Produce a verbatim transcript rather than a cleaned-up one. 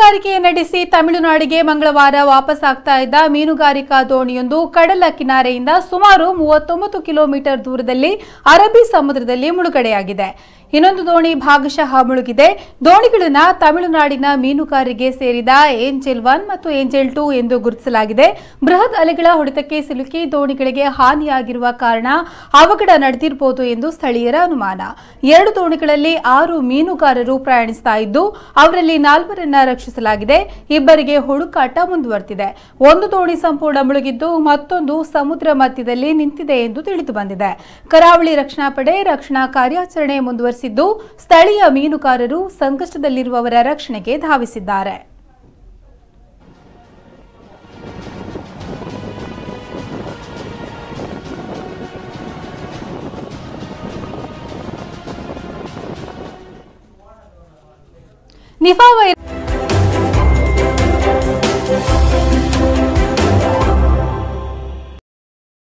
ಮೀನುಗಾರಿಕೆ ನಡೆಸಿ ತಮಿಳುನಾಡಿಗೆ ಮಂಗಳವಾರ ವಾಪಸ್ ಆಗ್ತಾ ಇದ್ದ ಮೀನುಗಾರಿಕಾ ದೋಣಿಯೊಂದು ಕಡಲ ಕಿನಾರೆಯಿಂದ ಸುಮಾರು ಮೂವತ್ತೊಂಬತ್ತು ಕಿಲೋಮೀಟರ್ ದೂರದಲ್ಲಿ ಅರಬ್ಬಿ ಸಮುದ್ರದಲ್ಲಿ ಮುಳುಗಡೆಯಾಗಿದೆ. ಇನ್ನೊಂದು ದೋಣಿ ಭಾಗಶಃ ಮುಳುಗಿದೆ. ದೋಣಿಗಳನ್ನ ತಮಿಳುನಾಡಿನ ಮೀನುಗಾರಿಕೆ ಸೇರಿದ ಏಂಜೆಲ್ ಒನ್ ಮತ್ತು ಏಂಜೆಲ್ ಟೂ ಎಂದು ಗುರುತಿಸಲಾಗಿದೆ. ಬೃಹತ್ ಅಲೆಗಳ ಹೊಡೆತಕ್ಕೆ ಸಿಲುಕಿ ದೋಣಿಗಳಿಗೆ ಹಾನಿಯಾಗಿರುವ ಕಾರಣ ಅವಘಡ ನಡೆದಿರಬಹುದು ಎಂದು ಸ್ಥಳೀಯರ ಅನುಮಾನ. ಎರಡು ದೋಣಿಗಳಲ್ಲಿ ಆರು ಮೀನುಗಾರರು ಪ್ರಯಾಣಿಸ್ತಾ ಇದ್ದು ಅವರಲ್ಲಿ ನಾಲ್ವರನ್ನ ರಕ್ಷಿಸಲಾಗಿದೆ. ಇಬ್ಬರಿಗೆ ಹುಡುಕಾಟ ಮುಂದುವರೆದಿದೆ. ಒಂದು ದೋಣಿ ಸಂಪೂರ್ಣ ಮುಳುಗಿದ್ದು ಮತ್ತೊಂದು ಸಮುದ್ರ ಮಧ್ಯದಲ್ಲಿ ನಿಂತಿದೆ ಎಂದು ತಿಳಿದು ಬಂದಿದೆ. ಕರಾವಳಿ ರಕ್ಷಣಾ ಪಡೆ ರಕ್ಷಣಾ ಕಾರ್ಯಾಚರಣೆ ಮುಂದುವರೆಸಿದ್ದು ಸ್ಥಳೀಯ ಮೀನುಗಾರರು ಸಂಕಷ್ಟದಲ್ಲಿರುವವರ ರಕ್ಷಣೆಗೆ ಧಾವಿಸಿದ್ದಾರೆ. Nipah virus